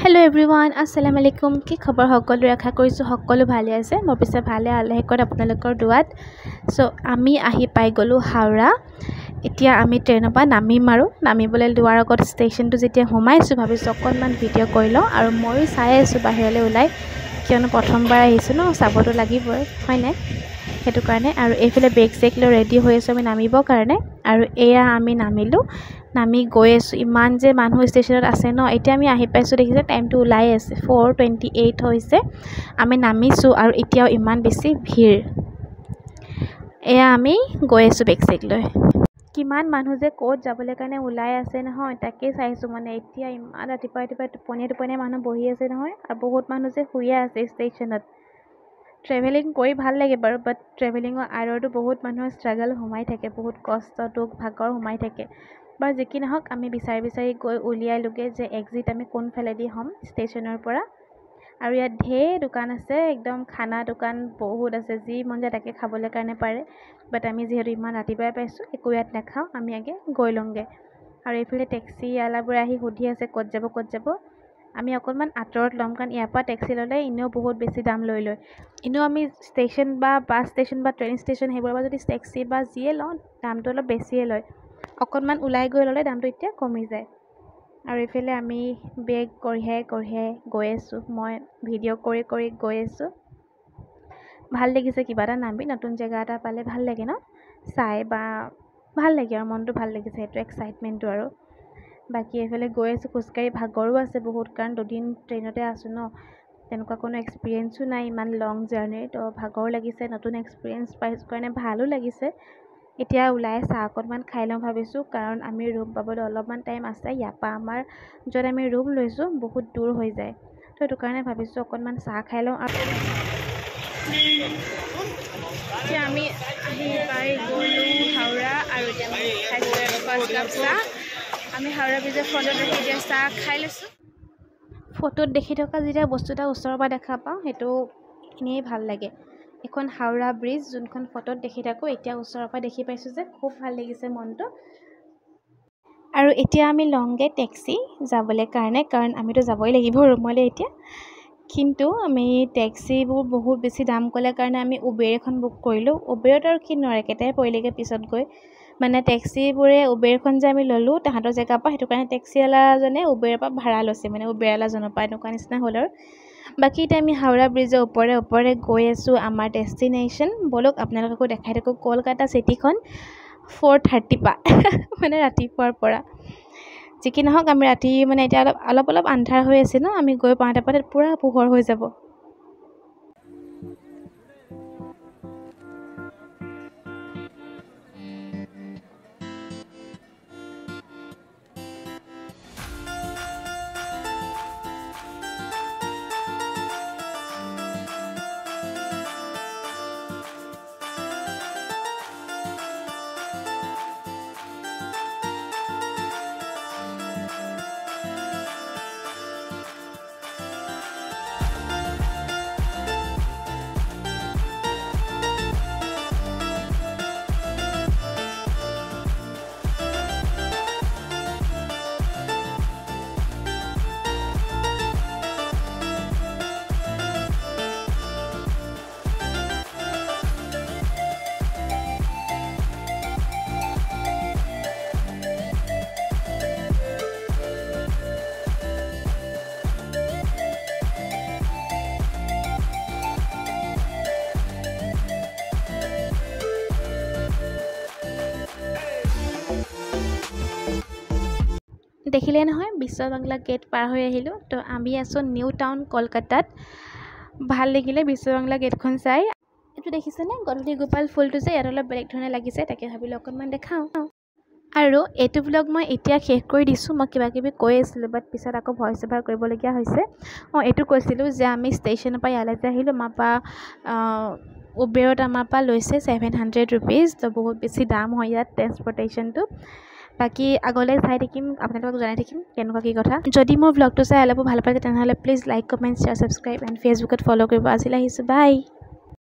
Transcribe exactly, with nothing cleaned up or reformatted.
hello everyone अस्सलाम वालेकुम কি খবৰ সকলোৰে আশা কৰিছো সকলো ভালে আছে মই পিছে ভালে আলে হেকত আপোনালোকৰ দুৱাত সো আমি আহি পাই গলো হাওৰা এতিয়া আমি ট্ৰেইনৰ পৰা নামিম আৰু নামিবলৈ লোৱাৰ আগত ষ্টেচনটো যেতিয়া সোমাইছো ভাবিছো অকনমান ভিডিঅ' কৰি লওঁ আৰু মই চাই আছো বাহিৰলৈ ওলাই কিয়নো প্ৰথমবাৰ আহিছো ন চাবটো লাগিবই হয়নে হেতু কাৰণে আৰু এইফালে বেগ চেক লৈ ৰেডি হৈ আছো আমি নামিবৰ কাৰণে আৰু এয়া আমি নামিলো নামি গৈ আছো ইমান যে মানুহ ষ্টেচনত আছে ন এতিয়া আমি আহি পাইছো দেখিছে টাইমটো ওলাই আছে four twenty-eight হৈছে আমি নামিছো আৰু এতিয়াও ইমান বেছি ভিৰ এয়া আমি গৈ আছো বেগ চেক লৈ কিমান মানুহ যে কোট যাবলৈ কাৰণে ওলাই আছে নহয় তাকে চাইছো মানে এতিয়া ইমান ৰাতিপুৱা ৰাতিপুৱা টোপনিয়া টোপনিয়া মানুহ বহি আছে নহয় আৰু বহুত মানুহ যে শুইয়া আছে ষ্টেচনত ট্ৰেভেলিং কৰি ভাল লাগে বাৰু বাট ট্ৰেভেলিঙৰ আৰটো বহুত মানুহৰ ষ্ট্ৰাগল সোমাই থাকে বহুত কষ্ট দুখ ভাগৰ সোমাই থাকে বাৰ যেকি নহক আমি বিচাৰি বিচাৰি গৈ উলিয়াই লগে যে এক্সিট আমি কোন ফেলেদি হম ষ্টেচনৰ পৰা আৰু ইয়াত ঢেৰ দোকান আছে একদম খানা দোকান বহুত আছে যি মন যায় তাকে খাবলৈ কাৰণে পাৰে বাট আমি যেহেতু ইমান ৰাতিপুৱাই পাইছো একো ইয়াত নাখাও আমি আগে গৈ লংগে আৰু এইফালে টেক্সি আলাবোৰ আহি সুধি আছে ক'ত যাব ক'ত যাব আমি অকনমান আঁতৰত লম কাৰণ ইয়াৰ পৰা টেক্সি ললে ইনেও বহুত বেছি দাম লৈ লয় ইনেও আমি ষ্টেচন বা বাছ ষ্টেচন বা ট্ৰেইন ষ্টেচন সেইবোৰ পৰা যদি টেক্সি বা যিয়ে লওঁ দামটো অলপ বেছিয়ে লয় অকনমান উলাই গৈ ললে দামটো এতিয়া কমি যায় আৰু ইফালে আমি বেগ কঢ়িয়াই কঢ়িয়াই গৈ আছো মই ভিডিঅ' কৰি কৰি গৈ আছো ভাল লাগিছে কিবা এটা নামি নতুন জেগা এটা পালে ভাল লাগে ন চাই বা ভাল লাগে আৰু মনটো ভাল লাগিছে সেইটো এক্সাইটমেন্টটো আৰু বাকি এফালে গৈ আছো খুচকাৰি ভাগৰো আছে বহুত কাৰণ দুদিন ট্ৰেইনতে আছো ন তেনেকুৱা কোনো এক্সপেৰিয়েন্সো নাই ইমান লং জাৰ্নি তো ভাগৰ লাগিছে নতুন এক্সপেৰিয়েন্স পাইছো কাৰণে ভালো লাগিছে এতিয়া উলাই চাহ অকনমান খাই লওঁ ভাবিছো কাৰণ আমি ৰুম পাবলৈ অলপমান টাইম আছে ইয়াপা আমাৰ যত আমি ৰুম লৈছো বহুত দূৰ হৈ যায় তো সেইটো কাৰণে ভাবিছো অকনমান চাহ খাই লওঁ আৰু এতিয়া আমি আহি পাই গলো হাওৰা আৰু এতিয়া আমি খাইছো ফাৰ্ষ্ট কাপ চাহ আমি হাওৰা ব্ৰিজৰ ফ্ৰণ্টত ৰখি এতিয়া চাহ খাই লৈছো ফটোত দেখি থকা যেতিয়া বস্তুটা ওচৰৰ পৰা দেখা পাওঁ সেইটো এনেই ভাল লাগে এখন হাওৰা ব্ৰিজ যোনখন ফটোত দেখি থাকো এতিয়া ওচৰৰ পৰা দেখি পাইছো যে খুব ভাল লাগিছে মনটো আৰু এতিয়া আমি লংগে টেক্সি যাবলৈ কাৰণে কাৰণ আমিতো যাবই লাগিব ৰুমলৈ এতিয়া কিন্তু আমি টেক্সিবোৰ বহুত বেছি দাম ক'লে কাৰণে আমি উবেৰ এখন বুক কৰিলো উবেৰত আৰু কি নৰে কেটাই পৰিলেগে পিছত গৈ মানে টেক্সিবোৰে উবেৰখন যে আমি ললো তাহাঁতৰ জেগা পৰা সেইটো কাৰণে টেক্সিৱালাজনে উবেৰৰ পৰা ভাড়া লৈছে মানে উবেৰৱালাজনৰ পৰা এনেকুৱা নিচিনা হ'ল আৰু বাকি এতিয়া আমি হাওৰা ব্ৰিজৰ ওপৰে ওপৰে গৈ আছো আমাৰ ডেষ্টিনেশ্যন বলক আপোনালোককো দেখাই থাকো কলকাতা চিটিখন four thirty পা মানে ৰাতিপুৱাৰ পৰা যেকি নহক আমি ৰাতি মানে এতিয়া অলপ অলপ অলপ আন্ধাৰ হৈ আছে ন আমি গৈ পাওঁতে পাওঁতে পুৰা পোহৰ হৈ যাব দেখিলে নহয় বিশ্ব বাংলা গেট পাৰ হৈ আহিলো তো আমি আছো নিউ টাউন কলকাতাত ভাল লাগিলে বিশ্ব বাংলা গেটখন চাই এইটো দেখিছেনে গধূলি গোপাল ফুলটো যে ইয়াত অলপ বেলেগ ধৰণে লাগিছে তাকে ভাবিলো অকনমান দেখাওঁ আৰু এইটো ব্লগ মই এতিয়া শেষ কৰি দিছো মই কিবা কিবি কৈ আছিলো বাট পিছত আকৌ ভইচ অভাৰ কৰিবলগীয়া হৈছে মই এইটো কৈছিলো যে আমি ষ্টেচনৰ পৰা ইয়ালৈ যে আহিলো আমাৰ পৰা উবেৰত আমাৰ পৰা লৈছে seven hundred rupees তো বহুত বেছি দাম হয় ইয়াত ট্ৰান্সপৰ্টেশ্যনটো বাকি আগলৈ চাই থাকিম আপোনালোকক জনাই থাকিম কেনেকুৱা কি কথা যদি মোৰ ব্লগটো চাই অলপ ভাল পাইছে তেনেহলে please like comment share subscribe and ফেচবুকত ফলো কৰিব আজিলৈ আহিছো বাই